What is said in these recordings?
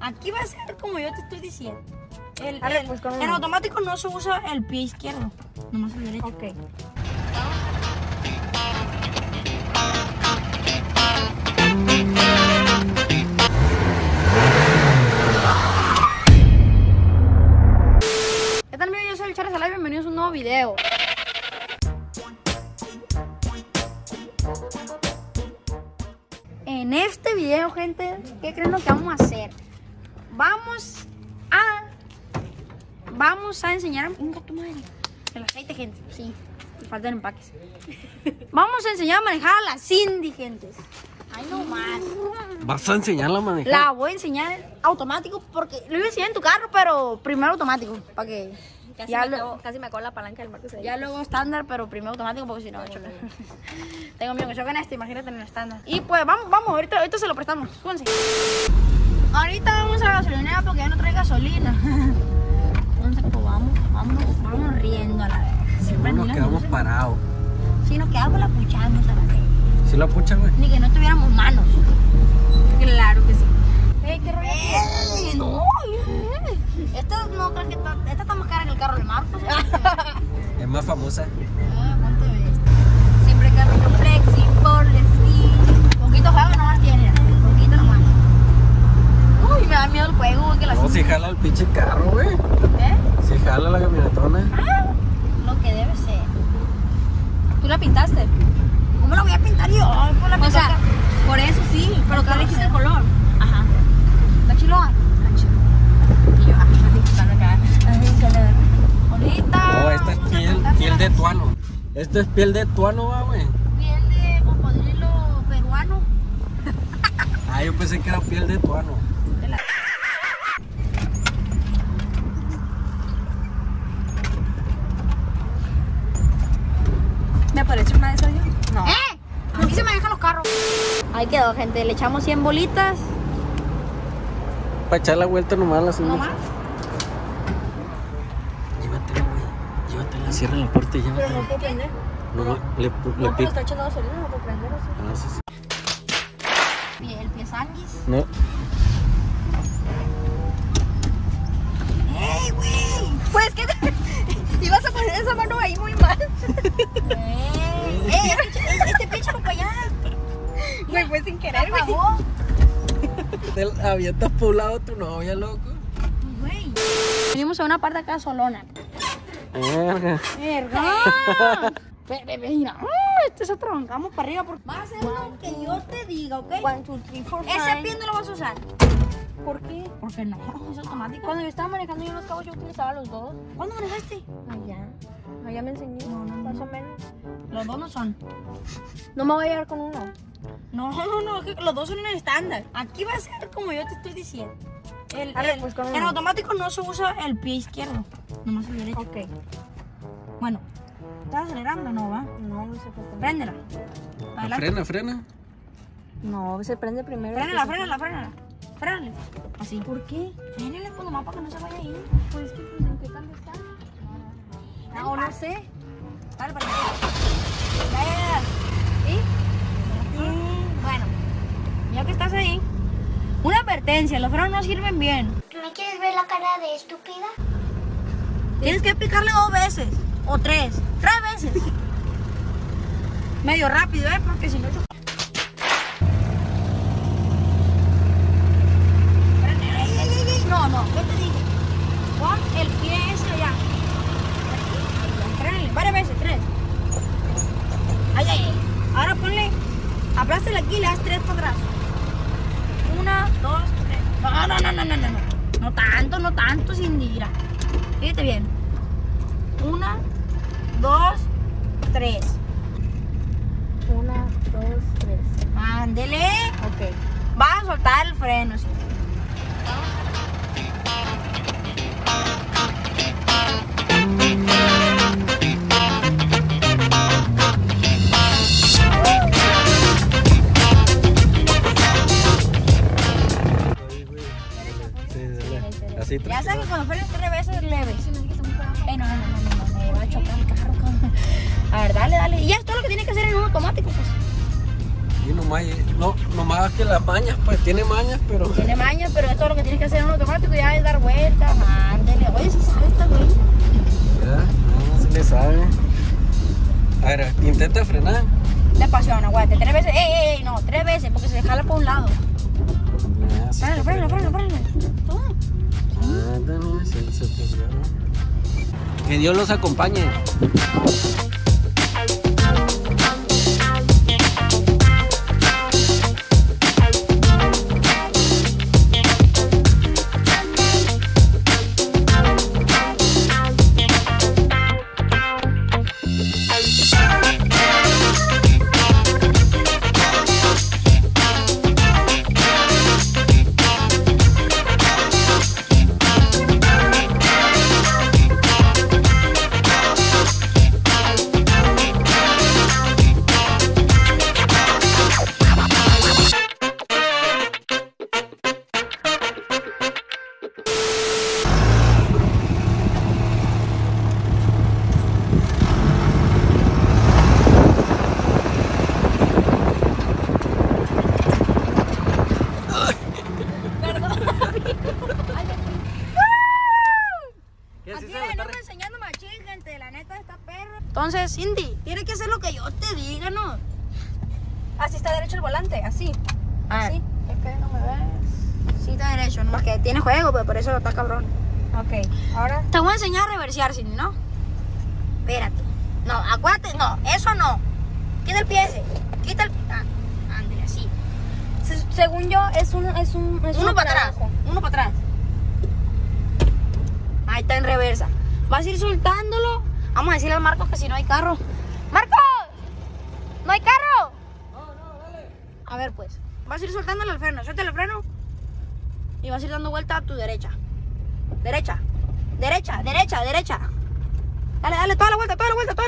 Aquí va a ser como yo te estoy diciendo. Pues en automático no se usa el pie izquierdo, nomás el derecho. Ok. ¿Qué tal, amigos? Yo soy el Charles Alay, bienvenidos a un nuevo video. En este video, gente, ¿qué creen lo que vamos a hacer? Vamos a enseñar un gato madre. El aceite, gente, sí, me faltan empaques. Vamos a enseñar a manejar a la Cindy, gente. Ay, no más. ¿Vas a enseñarla a manejar? La voy a enseñar automático porque lo iba a enseñar en tu carro, pero primero automático, para que Casi me acabo la palanca del Marcos. ya luego estándar, pero primero automático porque si no, choca. Tengo miedo que choquen este, imagínate en el estándar. Y pues vamos, ahorita se lo prestamos, súbanse. Ahorita vamos a la gasolinera porque ya no trae gasolina. Entonces pues vamos riendo a la vez. Siempre nos quedamos parados. Sí, nos quedamos la puchamos a la vez. ¿Sí la pucha, güey? Ni que no tuviéramos manos. Claro que sí. ¿Qué rollo? No, esta no creo que esta está más cara que el carro de Marcos. Es más famosa. ¿Cuánto es? Siempre carrito flexi, por sí. Poquito juego nomás tiene, poquito nomás. Uy, me da miedo el juego, güey, que la No, si jala el pinche carro, güey. ¿Eh? Si jala la camionetona. Ah, lo que debe ser. ¿Tú la pintaste? ¿Cómo la voy a pintar yo? Por la O sea, pintura. por eso sí, pero tú elegiste el color. Ajá. ¿Está chiloa? Y yo, pintando acá. Bonita. No, esta es piel de tuano. Esto es piel de tuano, va, güey. Piel de cocodrilo peruano. Ah, yo pensé que era piel de tuano. ¿Me aparece una de esas yo? No. Aquí se manejan los carros. Ahí quedó, gente. Le echamos 100 bolitas. Para echar la vuelta nomás la señora. ¿No más? Llévatela, güey. Llévatela, cierra la puerta y Pero no llévatela. puedo prender. No, le No, pero pico. está echando gasolina, no puedo prender así. Ah, sí, sí. El pie sanguis. No. ¡Ey, güey! Pues que ibas a poner esa mano ahí muy mal. Este pinche para allá. Güey, fue sin querer, güey. Apagó. Te avientas por un lado tu novia, loco. Güey. Venimos a una parte acá solona. Verga. ¡Verga! Mira, este se trabancamos para arriba porque va a ser lo que yo te diga, ¿ok? 1, 2, 3, 4, 5. Ese pie no lo vas a usar. ¿Por qué? Porque no, es automático. Cuando yo estaba manejando yo en Los Cabos, yo utilizaba los dos. ¿Cuándo manejaste? Allá me enseñó. No, Más o menos. Los dos no son. No me voy a llevar con uno. No, es que los dos son en el estándar. Aquí va a ser como yo te estoy diciendo. Pues con en uno. automático no se usa el pie izquierdo, nomás el derecho. Ok. Bueno, ¿estás acelerando o no, va? No se puede. Préndela. Adelante. Frena. No, se prende primero. Frénala. Frénale. Así. ¿Por qué? Frénale pues nomás para que no se vaya a ir. Pues que pues, ¿en qué tanto está? No sé. Dale para allá. Ya. ¿Sí? Bueno, ya que estás ahí, una advertencia, los frenos no sirven bien. ¿Me quieres ver la cara de estúpida? Tienes que picarle 2 veces o 3 veces. Medio rápido, porque si no... No, ¿qué te dije? Pon el pie ese allá. Frénale, varias veces, 3. Ay. Ahora ponle, aplástale aquí y le das 3 para atrás. 1, 2, 3. No tanto, Cindy. Fíjate bien. 1, 2, 3. 1, 2, 3. Ándele. Ok. Vas a soltar el freno, sí. Así Ya sabes que cuando frenes 3 veces leve. No, me va a chocar el carro. A ver, dale. Y ya es todo lo que tiene que hacer en un automático, pues. Sí, nomás que las mañas, pues tiene mañas, pero... Tiene mañas, pero esto es lo que tienes que hacer en un automático, ya es dar vueltas, ándele. Oye, si sabe esta güey. Ya, no se le sabe. A ver, intenta frenar. Despacio, aguante, 3 veces, no, 3 veces, porque se jala por un lado. Ya, sí, Frena. Toma. Se perdió. Que Dios los acompañe. Entonces, Cindy, tienes que hacer lo que yo te diga, ¿no? Así está derecho el volante, así. Así. Es que no me ves. Sí está derecho, ¿no? Porque tiene juego, pues por eso está cabrón. Ok, ahora... Te voy a enseñar a reversear, Cindy, ¿no? Espérate. No, acuérdate, no, eso no. Quita el pie ese. Quita el... ándale, así. Según yo, es uno para atrás. Uno para atrás. Ahí está en reversa. Vas a ir soltándolo. Vamos a decirle al Marcos que si no hay carro. ¡Marcos! ¿No hay carro? No, dale. A ver, pues. Vas a ir soltándole el freno. Suelta el freno. Y vas a ir dando vuelta a tu derecha. Derecha. Dale, toda la vuelta.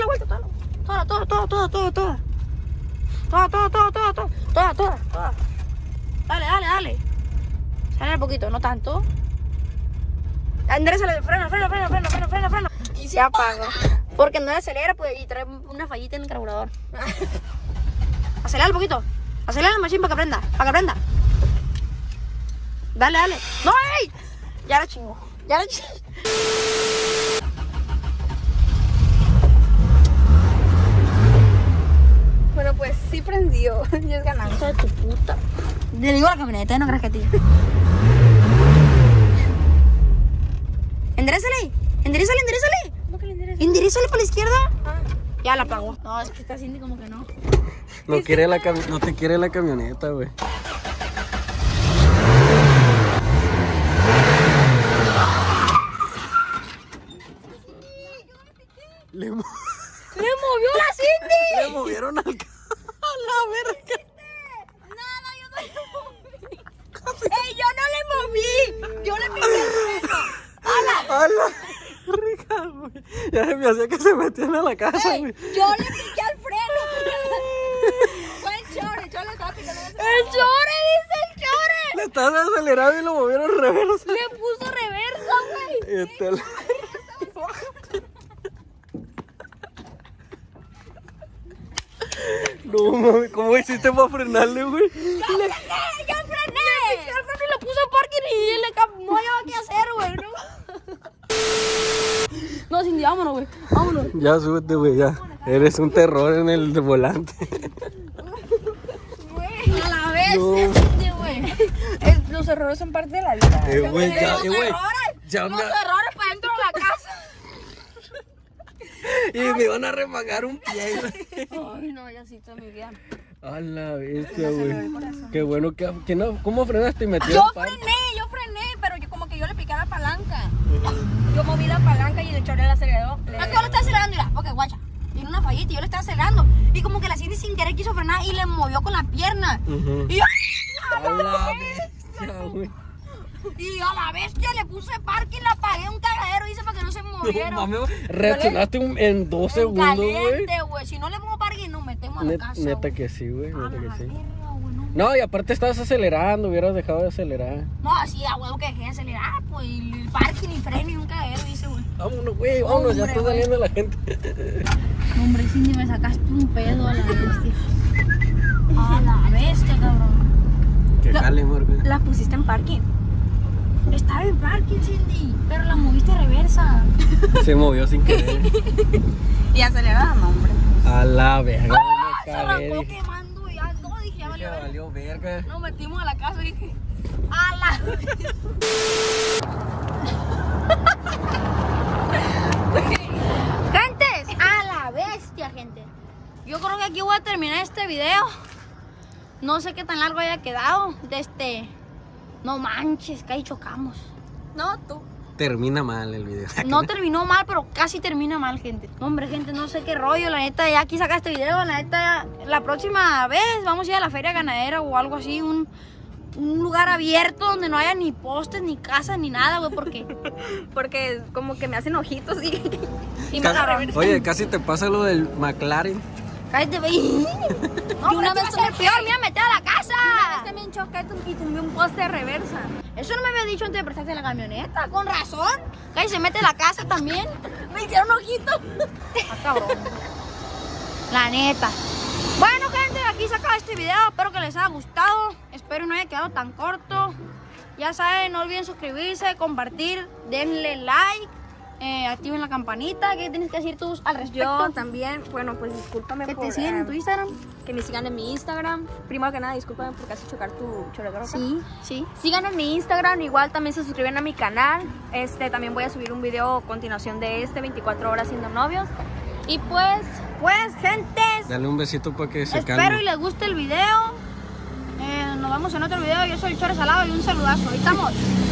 Toda. Dale. Sale un poquito, no tanto. Enderezale el freno. Y se apaga. Porque no acelera, pues, y trae una fallita en el carburador. Acelera un poquito. Acelera el machín para que prenda. Dale. ¡No, ey! Ya la chingo. Bueno, pues sí prendió. Ya es ganado. Hijo de tu puta. Le digo a la camioneta, no creas que a ti. Enderezale. ¿Cómo que le interesa? Enderezale para la izquierda. Ya la apagó. No, es que está Cindy como que no. No te quiere la camioneta, güey. Le movió la Cindy. Le movieron al a la verga. No, yo no le moví. ¡Ey, yo no le moví! Yo le piqué el freno. ¡Hala! Rica, güey. Ya se me hacía que se metían a la casa, güey. Yo le piqué al freno. Fue el chore le estaba picando. ¡El chore, dice el chore! Le estaban acelerando y lo movieron reversa. Le puso reversa, güey. No mami, ¿cómo hiciste para frenarle, güey? Yo frené. El freno y le puse en parking y le cambió qué hacer, güey, ¿no? No, Cindy, vámonos. Ya súbete, güey, ya. Eres un terror en el volante. Güey, a la vez, No. Cindy, güey. Los errores son parte de la vida. Güey, ya, Los güey. errores para dentro de la casa. Y me van a remangar un pie, güey. Ay, no, ya sí, toda mi vida. A la bestia, güey. Qué bueno que no. ¿Cómo frenaste y metiste? Yo frené, pero como que yo le piqué la palanca. Yo moví la palanca y el chorro le aceleró. Es que yo le estaba acelerando, mira, porque guacha, tiene una fallita y yo le estaba acelerando. Y como que la Cindy sin querer quiso frenar y le movió con la pierna. Y yo, A la bestia, güey. y a la bestia le puse parking, la apagué un cagadero, hice para que no se moviera. No mames, reaccionaste en 2 segundos, güey. Caliente, güey. Si no le pongo parking, nos metemos a la casa. Neta que sí, güey. A Neta la que sí. verga, güey, no. No, y aparte estabas acelerando, hubieras dejado de acelerar. No, así a huevo que dejé de acelerar, pues, y el parking y freno y un cagadero, dice, güey. Vámonos, güey, vámonos, ya Hombre, está güey. saliendo la gente. Hombre, Cindy, me sacaste un pedo a la bestia. A la bestia, cabrón. Que jale, Morgan. La pusiste en parking. Estaba en parking, Cindy, pero la moviste a reversa. Se movió sin querer. Y acelerada, no, hombre. A la verga. Se arrancó quemando y ya, no, dije, ya valió. Valió verga. Nos metimos a la casa y dije, ¡a la! Gentes, a la bestia, gente. Yo creo que aquí voy a terminar este video. No sé qué tan largo haya quedado. No manches, que ahí chocamos. No, tú. Termina mal el video. No terminó mal, pero casi termina mal, gente. No, hombre, gente, no sé qué rollo. La neta, ya aquí saca este video. La neta, la próxima vez vamos a ir a la feria ganadera o algo así. Un lugar abierto donde no haya ni postes, ni casas, ni nada, güey. Porque como que me hacen ojitos y me Ca- la reversa. Oye, casi te pasa lo del McLaren. Cállate, güey. No, una una vez vez ser peor, mira, metí a la casa. También choqué y tumbé un poste de reversa. Eso no me había dicho antes de prestarte la camioneta. Con razón. Cállate, se mete a la casa también. Me hicieron ojitos. Ah, cabrón. La neta. Bueno, gente, aquí se acaba este video. Espero que les haya gustado. Espero no haya quedado tan corto. Ya saben, no olviden suscribirse, compartir, denle like, activen la campanita. ¿Qué tienes que decir tú al respecto? Yo también, bueno, pues discúlpame que por te siguen en tu Instagram. que me sigan en mi Instagram. Primero que nada, discúlpame por casi chocar tu choredora. Sí. Sigan en mi Instagram, igual también se suscriben a mi canal. También voy a subir un video a continuación de 24 horas siendo novios. Y pues, Gentes, Dale un besito para que se espero calme. y les guste el video. Nos vemos en otro video. Yo soy el Chore Salado y un saludazo. Ahí estamos.